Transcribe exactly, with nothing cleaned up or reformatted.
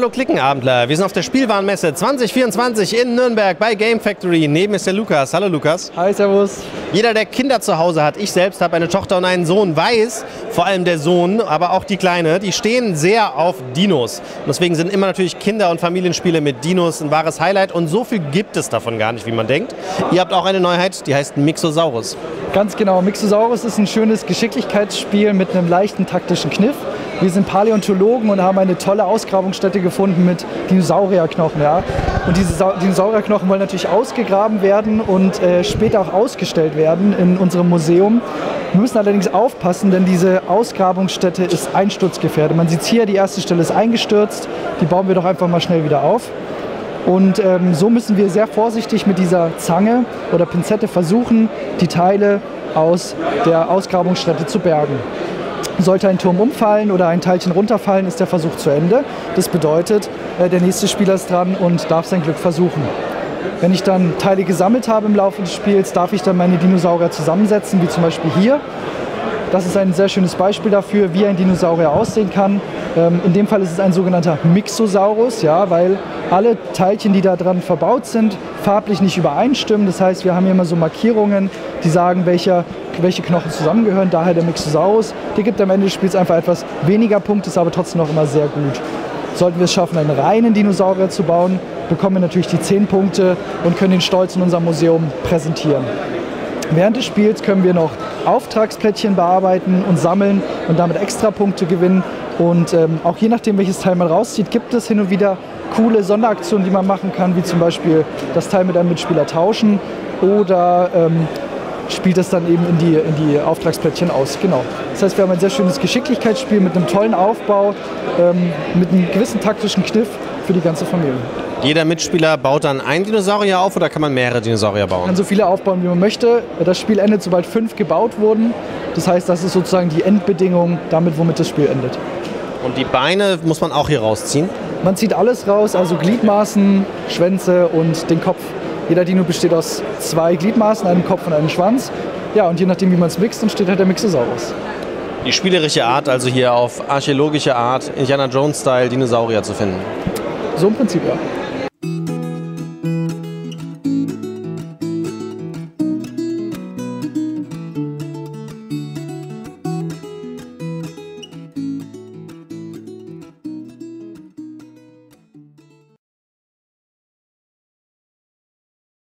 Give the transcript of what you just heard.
Hallo Klickenabendler, wir sind auf der Spielwarenmesse zwanzig vierundzwanzig in Nürnberg bei Game Factory. Neben ist der Lukas. Hallo Lukas. Hi, servus. Jeder, der Kinder zu Hause hat, ich selbst habe eine Tochter und einen Sohn, weiß, vor allem der Sohn, aber auch die Kleine, die stehen sehr auf Dinos. Und deswegen sind immer natürlich Kinder- und Familienspiele mit Dinos ein wahres Highlight und so viel gibt es davon gar nicht, wie man denkt. Ihr habt auch eine Neuheit, die heißt Mixosaurus. Ganz genau, Mixosaurus ist ein schönes Geschicklichkeitsspiel mit einem leichten taktischen Kniff. Wir sind Paläontologen und haben eine tolle Ausgrabungsstätte gefunden mit Dinosaurierknochen. Ja? Und diese Sa Dinosaurierknochen wollen natürlich ausgegraben werden und äh, später auch ausgestellt werden in unserem Museum. Wir müssen allerdings aufpassen, denn diese Ausgrabungsstätte ist einsturzgefährdet. Man sieht hier, die erste Stelle ist eingestürzt, die bauen wir doch einfach mal schnell wieder auf. Und ähm, so müssen wir sehr vorsichtig mit dieser Zange oder Pinzette versuchen, die Teile aus der Ausgrabungsstätte zu bergen. Sollte ein Turm umfallen oder ein Teilchen runterfallen, ist der Versuch zu Ende. Das bedeutet, äh, der nächste Spieler ist dran und darf sein Glück versuchen. Wenn ich dann Teile gesammelt habe im Laufe des Spiels, darf ich dann meine Dinosaurier zusammensetzen, wie zum Beispiel hier. Das ist ein sehr schönes Beispiel dafür, wie ein Dinosaurier aussehen kann. Ähm, in dem Fall ist es ein sogenannter Mixosaurus, ja, weil alle Teilchen, die da dran verbaut sind, farblich nicht übereinstimmen. Das heißt, wir haben hier immer so Markierungen, die sagen, welche, welche Knochen zusammengehören. Daher der Mixosaurus. Der gibt am Ende des Spiels einfach etwas weniger Punkte, ist aber trotzdem noch immer sehr gut. Sollten wir es schaffen, einen reinen Dinosaurier zu bauen, bekommen wir natürlich die zehn Punkte und können den Stolz in unserem Museum präsentieren. Während des Spiels können wir noch Auftragsplättchen bearbeiten und sammeln und damit Extrapunkte gewinnen. Und ähm, auch je nachdem, welches Teil man rauszieht, gibt es hin und wieder coole Sonderaktionen, die man machen kann, wie zum Beispiel das Teil mit einem Mitspieler tauschen oder ähm, spielt es dann eben in die, in die Auftragsplättchen aus. Genau. Das heißt, wir haben ein sehr schönes Geschicklichkeitsspiel mit einem tollen Aufbau, ähm, mit einem gewissen taktischen Kniff für die ganze Familie. Jeder Mitspieler baut dann einen Dinosaurier auf oder kann man mehrere Dinosaurier bauen? Man kann so viele aufbauen, wie man möchte. Das Spiel endet, sobald fünf gebaut wurden. Das heißt, das ist sozusagen die Endbedingung, damit womit das Spiel endet. Und die Beine muss man auch hier rausziehen? Man zieht alles raus, also Gliedmaßen, Schwänze und den Kopf. Jeder Dino besteht aus zwei Gliedmaßen, einem Kopf und einem Schwanz. Ja, und je nachdem, wie man es mixt, entsteht halt der Mixosaurus. Die spielerische Art, also hier auf archäologische Art, Indiana Jones-Style Dinosaurier zu finden? So im Prinzip, ja.